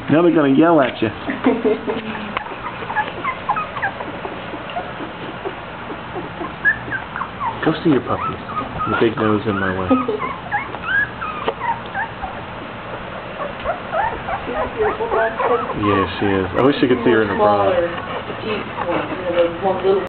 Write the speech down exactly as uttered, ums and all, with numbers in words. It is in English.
Now they're going to yell at you. Go see your puppies. The big nose in my way. Yeah, she is. I wish you could see her in her prime.